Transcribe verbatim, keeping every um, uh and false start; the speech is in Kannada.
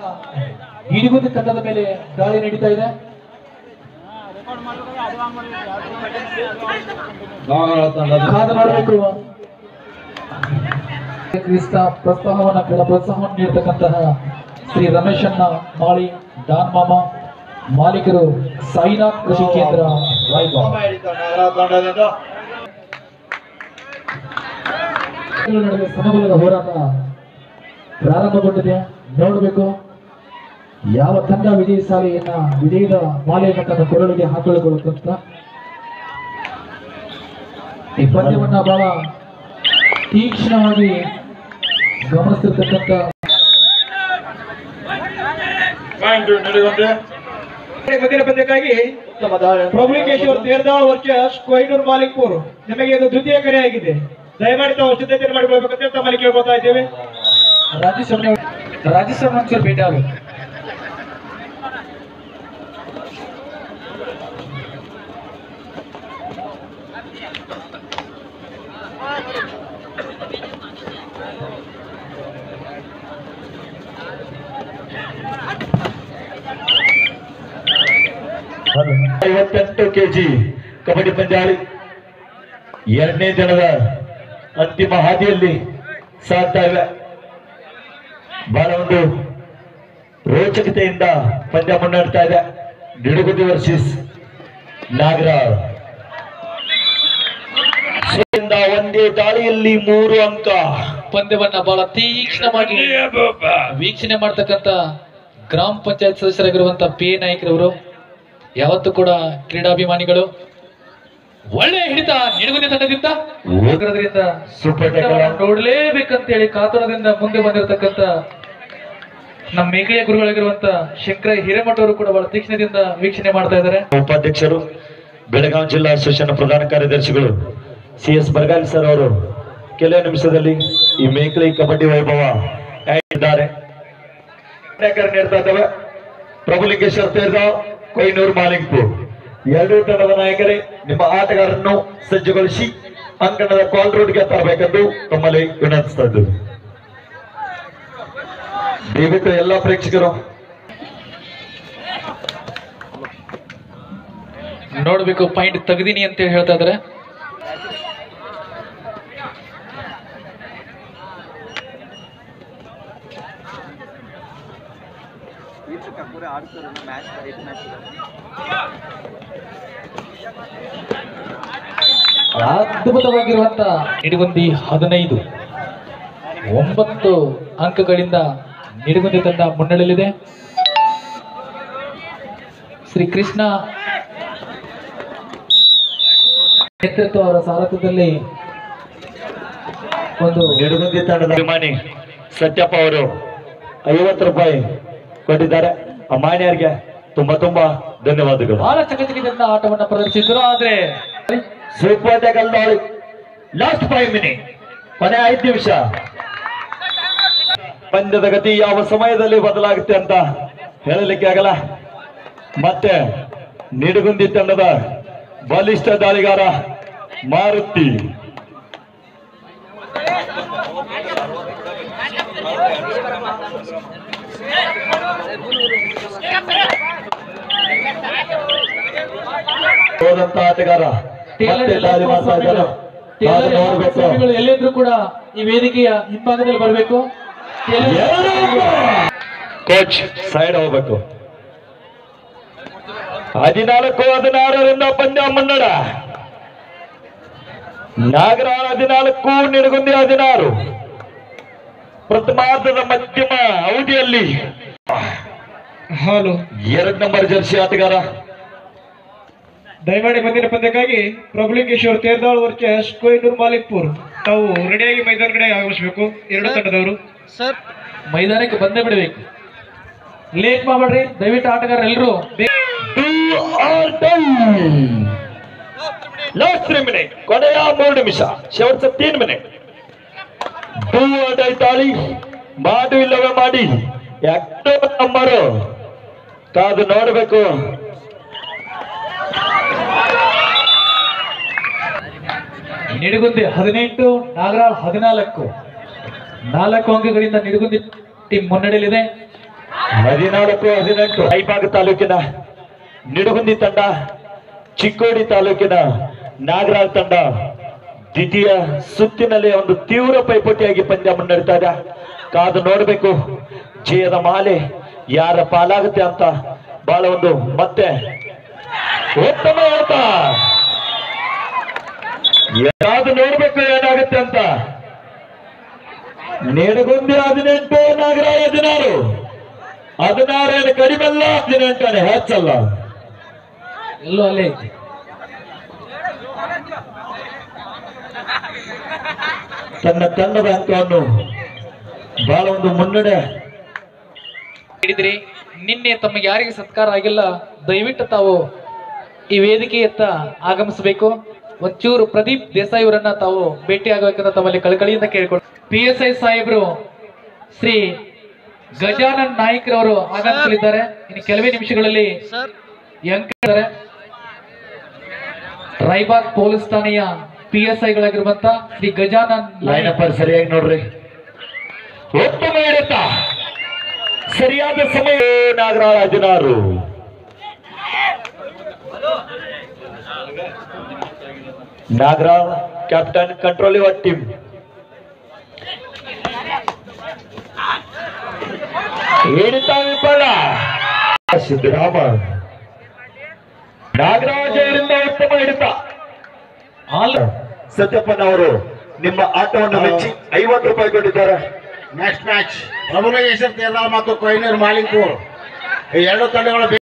ಹಿಡಿಗುಂದಿ ತಂಡದ ಮೇಲೆ ದಾಳಿ ನಡೀತಾ ಇದೆ. ಕಾದು ಮಾಡಬೇಕು. ಕ್ರಿಸ್ತ ಪ್ರೋತ್ಸಾಹವನ್ನ ಕೆಲ ಪ್ರೋತ್ಸಾಹವನ್ನು ನೀಡತಕ್ಕಂತಹ ಶ್ರೀ ರಮೇಶಣ್ಣ ಮಾಳಿ ಡಾನ್ ಮಾಮ ಮಾಲೀಕರು ಸಾಯಿನಾಥ್ ಕೃಷಿ ಕೇಂದ್ರ ನಡುವೆ ಸಮಬಲದ ಹೋರಾಟ ಪ್ರಾರಂಭಗೊಂಡಿದೆ. ನೋಡಬೇಕು ಯಾವ ತಂಡ ವಿಜಯ ಸಾಲೆಯನ್ನ ವಿಜಯದ ಮಾಲೆಯನ್ನು ತನ್ನ ಕೊರಳಿಗೆ ಹಾಕಿಕೊಳ್ಳುವಂತ. ಈ ಪಂದ್ಯವನ್ನ ಬಹಳ ತೀಕ್ಷ್ಣವಾಗಿ ಗಮನಿಸ್ತಿರ್ತಕ್ಕಂಥ ಮುಂದಿನ ಪಂದ್ಯಕ್ಕಾಗಿ ಪ್ರಭುಲಿಂಗೇಶ್ವರ ತೇರ್ದಾಳ್ ವರ್ಚಸ್ ಕೊಯ್ನೂರು ಮಾಲಿಕ್ಪುರ್ ನಿಮಗೆ ಇದು ದ್ವಿತೀಯ ಕರೆಯಾಗಿದೆ. ದಯಮಾಡಿ ತಾವು ಸಿದ್ಧತೆಯನ್ನು ಮಾಡಿಕೊಳ್ಬೇಕಂತ ತಮ್ಮಲ್ಲಿ ಕೇಳ್ಕೊತಾ ಇದ್ದೇವೆ. ರಾಜೇಶ್ವರ ರಾಜೇಶ್ವರ ಮಂಚೂರು ಭೇಟಿ ಆಗಬೇಕು. ಐವತ್ತೆಂಟು ಕೆಜಿ ಕಬಡ್ಡಿ ಪಂದ್ಯಾವಳಿ ಎರಡನೇ ದಿನದ ಅಂತಿಮ ಹಾದಿಯಲ್ಲಿ ಸಾಗ್ತಾ ಇವೆ. ಬಹಳ ಒಂದು ರೋಚಕತೆಯಿಂದ ಪಂದ್ಯ ಮುನ್ನಡೆತಾ ಇದೆ. ನಿಡುಗುಂದಿ ವರ್ಸಸ್ ನಾಗರಾಳ್. ಒಂದೇ ದಾಳಿಯಲ್ಲಿ ಮೂರು ಅಂಕ. ಪಂದ್ಯವನ್ನ ಬಹಳ ತೀಕ್ಷ್ಣವಾಗಿ ವೀಕ್ಷಣೆ ಮಾಡ್ತಕ್ಕಂಥ ಗ್ರಾಮ ಪಂಚಾಯತ್ ಸದಸ್ಯರಾಗಿರುವಂತಹ ಪಿ ಎ ನಾಯಕರವರು ಯಾವತ್ತೂ ಕೂಡ ಕ್ರೀಡಾಭಿಮಾನಿಗಳು. ಒಳ್ಳೆಯ ಹಿಡಿತ ನಿಡುಗುಂದಿ ತಂಡದಿಂದ ನೋಡಲೇಬೇಕಂತೇಳಿ ಕಾತುರದಿಂದ ಮುಂದೆ ಬಂದಿರತಕ್ಕಂಥ ನಮ್ಮ ಮೇಘೆಯ ಗುರುಗಳಾಗಿರುವಂತ ಶಂಕರ ಹಿರೇಮಠ ಅವರು ಕೂಡ ಬಹಳ ತೀಕ್ಷ್ಣದಿಂದ ವೀಕ್ಷಣೆ ಮಾಡ್ತಾ ಇದ್ದಾರೆ. ಉಪಾಧ್ಯಕ್ಷರು ಬೆಳಗಾವಿ ಜಿಲ್ಲಾ ಅಸೋಸಿಯೇಷನ್ ಪ್ರಧಾನ ಕಾರ್ಯದರ್ಶಿಗಳು ಸಿ ಎಸ್ ಬರಗಾಲಿ ಸರ್ ಅವರು ಕೆಲ ನಿಮಿಷದಲ್ಲಿ ಈ ಮೇಕಳಿ ಕಬಡ್ಡಿ ವೈಭವ ಇದ್ದಾರೆ. ನೀಡ್ತಾ ಇದ್ದಾವೆ. ಪ್ರಭುಲಿಂಗೇಶ್ವರ ತೇರ್ದಾಳ್ ಕೊಯ್ನೂರು ಮಾಲಿಕ್ಪುರ್ ಎರಡೂ ತಂಡದ ನಾಯಕರೇ ನಿಮ್ಮ ಆಟಗಾರರನ್ನು ಸಜ್ಜುಗೊಳಿಸಿ ಅಂಕಣದ ಕಾಲ್ ರೋಡ್ಗೆ ತರಬೇಕೆಂದು ತಮ್ಮಲ್ಲಿ ವಿನಂತಿಸ್ತಾ ಇದ್ದೇವೆ. ದಯವಿಟ್ಟು ಎಲ್ಲ ಪ್ರೇಕ್ಷಕರು ನೋಡ್ಬೇಕು. ಪಾಯಿಂಟ್ ತೆಗ್ದೀನಿ ಅಂತ ಹೇಳಿ ಹೇಳ್ತಾ ಇದಾರೆ. ಅದ್ಭುತವಾಗಿರುವಂತ ನಿಡುಗುಂದಿ ಹದಿನೈದು ಒಂಬತ್ತು ಅಂಕಗಳಿಂದ ನಿಡುಗುಂದಿ ತಂಡ ಮುನ್ನಡೆಯಲಿದೆ. ಶ್ರೀ ಕೃಷ್ಣ ನೇತೃತ್ವ ಅವರ ಸಾರಥ್ಯದಲ್ಲಿ ಒಂದು ನಿಡುಗುಂದಿ ತಂಡದ ಅಭಿಮಾನಿ ಸತ್ಯಪ್ಪ ಅವರು ಐವತ್ತು ರೂಪಾಯಿ ಕೊಟ್ಟಿದ್ದಾರೆ. ಆ ಮಾನ್ಯರಿಗೆ ತುಂಬಾ ತುಂಬಾ ಧನ್ಯವಾದಗಳು. ಬಹಳ ಚಕಚಕಿಯಿಂದ ಆಟವನ್ನು ಪ್ರದರ್ಶಿಸಿದರು. ಆದ್ರೆ ಸೂಪರ್ ಟ್ಯಾಕಲ್ ದಾಳಿ ಲಾಸ್ಟ್ ಫೈವ್ ಮಿನಿಟ್ ಕೊನೆ ಐದು ನಿಮಿಷ. ಪಂದ್ಯದ ಗತಿ ಯಾವ ಸಮಯದಲ್ಲಿ ಬದಲಾಗುತ್ತೆ ಅಂತ ಹೇಳಲಿಕ್ಕೆ ಆಗಲ್ಲ. ಮತ್ತೆ ನಿಡುಗುಂದಿ ತಂಡದ ಬಲಿಷ್ಠ ದಾಳಿಗಾರ ಮಾರುತಿ ಹೋದಂತ ಆಟಗಾರ ದಾಳಿ ಮಾಡ್ತಾ ಇದ್ದಾರೆ. ಎಲ್ಲಿದ್ರು ಕೂಡ ಈ ವೇದಿಕೆಯ ಹಿಂಭಾಗದಲ್ಲಿ ಬರಬೇಕು. ಕೋಚ್ ಸೈಡ್ ಹೋಗ್ಬೇಕು. ಹದಿನಾಲ್ಕು ಹದಿನಾರರಿಂದ ಪಂದ್ಯ ಮುನ್ನಡ. ನಾಗರಾಳ ಹದಿನಾಲ್ಕು ನಿಡುಗುಂದಿ ಹದಿನಾರು. ಪ್ರಥಮಾರ್ಧದ ಮಧ್ಯಮ ಅವಧಿಯಲ್ಲಿ ಹಾಲು ಎರಡು ನಂಬರ್ ಜರ್ಸಿ ಆಟಗಾರ. ದಯಮಾಡಿ ಮುಂದಿನ ಪಂದ್ಯಕ್ಕಾಗಿ ಪ್ರಭುಲಿಂಗೇಶ್ವರ ತೇರ್ದಾಳ್ ವರ್ಚಸ್ ಕೊಯ್ನೂರು ಮಾಲಿಕ್ಪುರ್ ತಾವು ರೆಡಿಯಾಗಿ ಮೈದಾನ ಕಡೆ ಆಗಮಿಸಬೇಕು. ಎರಡು ತಂಡದವರು ಸರ್ ಮೈದಾನಕ್ಕೆ ಬಂದೇ ಬಿಡಬೇಕು. ಲೇಟ್ ಮಾಡಬೇಡ್ರಿ ದಯವಿಟ್ಟು ಆಟಗಾರ ಎಲ್ಲರೂ. ಲಾಸ್ಟ್ ತ್ರೀ ಮಿನಿಟ್ ಕೊನೆಯ ಮೂರು ನಿಮಿಷ ಶೇವಟ್ಸ ತೀನ್ ಮಿನಿಟ್. ತಾಳಿ ಮಾಡು ಇಲ್ಲವೇ ಮಾಡಿ ಎಷ್ಟೋ ನಂಬರು ಕಾದು ನೋಡಬೇಕು. ನಿಡುಗುಂದಿ ಹದಿನೆಂಟು ನಾಗರಾಳ್ ಹದಿನಾಲ್ಕು ನಾಲ್ಕು ಅಂಕಗಳಿಂದ ನಿಡುಗುಂದಿ ಟೀಮ್ ಮುನ್ನಡೆಯಲಿದೆ. ಹದಿನಾಲ್ಕು ಹದಿನೆಂಟು ರಾಯಬಾಗ ತಾಲೂಕಿನ ನಿಡಗುಂದಿ ತಂಡ ಚಿಕ್ಕೋಡಿ ತಾಲೂಕಿನ ನಾಗರಾಜ್ ತಂಡ ದ್ವಿತೀಯ ಸುತ್ತಿನಲ್ಲಿ ಒಂದು ತೀವ್ರ ಪೈಪೋಟಿಯಾಗಿ ಪಂದ್ಯ ಮುನ್ನಡೆತಾ ಇದೆ. ಕಾದು ನೋಡಬೇಕು ಜಯದ ಮಾಲೆ ಯಾರ ಪಾಲಾಗುತ್ತೆ ಅಂತ. ಬಹಳ ಒಂದು ಮತ್ತೆ ಉತ್ತಮ ಹೇಳ್ತಾ ಯಾವ್ದು ನೋಡ್ಬೇಕು ಏನಾಗುತ್ತೆ ಅಂತ. ನಿಡಗುಂದಿ ಹದಿನೆಂಟು ನಾಗರಾಜ್ ಹದಿನಾರು ಹದಿನಾರೇನು ಕಡಿಮೆಲ್ಲ ಹದಿನೆಂಟನೇ ಹೆಚ್ಚಲ್ಲ ಎಲ್ಲೋ ಅಲ್ಲೇ ಐತಿ. ತನ್ನ ತಂಡದ ಅಂಕವನ್ನು ಬಹಳ ಒಂದು ಮುನ್ನಡೆ ಹಿಡಿದ್ರಿ. ನಿನ್ನೆ ತಮಗೆ ಯಾರಿಗೆ ಸತ್ಕಾರ ಆಗಿಲ್ಲ ದಯವಿಟ್ಟು ತಾವು ಈ ವೇದಿಕೆಯತ್ತ ಆಗಮಿಸಬೇಕು. ಒಂಚೂರು ಪ್ರದೀಪ್ ದೇಸಾಯಿ ಅವರನ್ನ ತಾವು ಭೇಟಿ ಆಗಬೇಕಂತ ತಮ್ಮಲ್ಲಿ ಕಳಕಳಿಯಿಂದ ಕೇಳಿಕೊಳ್ಳಿ. ಪಿ ಎಸ್ ಐ ಸಾಹೇಬರು ಶ್ರೀ ಗಜಾನನ್ ನಾಯ್ಕರವರು ಆಗಮಿಸಲಿದ್ದಾರೆ. ಇನ್ನು ಕೆಲವೇ ನಿಮಿಷಗಳಲ್ಲಿ ಅಂಕಿದ್ದಾರೆ. ರಾಯಬಾಗ್ ಪೊಲೀಸ್ ಠಾಣೆಯ ಪಿ ಎಸ್ ಐಗಳಾಗಿರುವಂತ ಶ್ರೀ ಗಜಾನನ್ ಲೈನಪ್ಪ ಸರಿಯಾಗಿ ನೋಡ್ರಿ. ಉತ್ತಮ ಹಿಡಿತ ಸರಿಯಾದ ಸಮಯ. ನಾಗರಾಜ್ ಹದಿನಾರು Nagaraj captain control your team. ಹಿಡಿತ ವಿಫಲ. ಸಿದ್ದರಾಮ ನಾಗರಾಜ್ ಅವರಿಂದ ಉತ್ತಮ ಹಿಡಿತ. ಸತ್ಯಪ್ಪನವರು ನಿಮ್ಮ ಆಟವನ್ನು ಮೆಚ್ಚಿ ಐವತ್ತು ರೂಪಾಯಿ ಕೊಟ್ಟಿದ್ದಾರೆ. ನೆಕ್ಸ್ಟ್ ಮ್ಯಾಚ್ ಪ್ರಭುಲಿಂಗೇಶ್ವರ ತೇರ್ದಾಳ್ ಮತ್ತು ಕೊಯ್ನೂರು ಮಾಲಿಂಗ್ಪುರ್ ಈ ಎರಡು ತಂಡಗಳು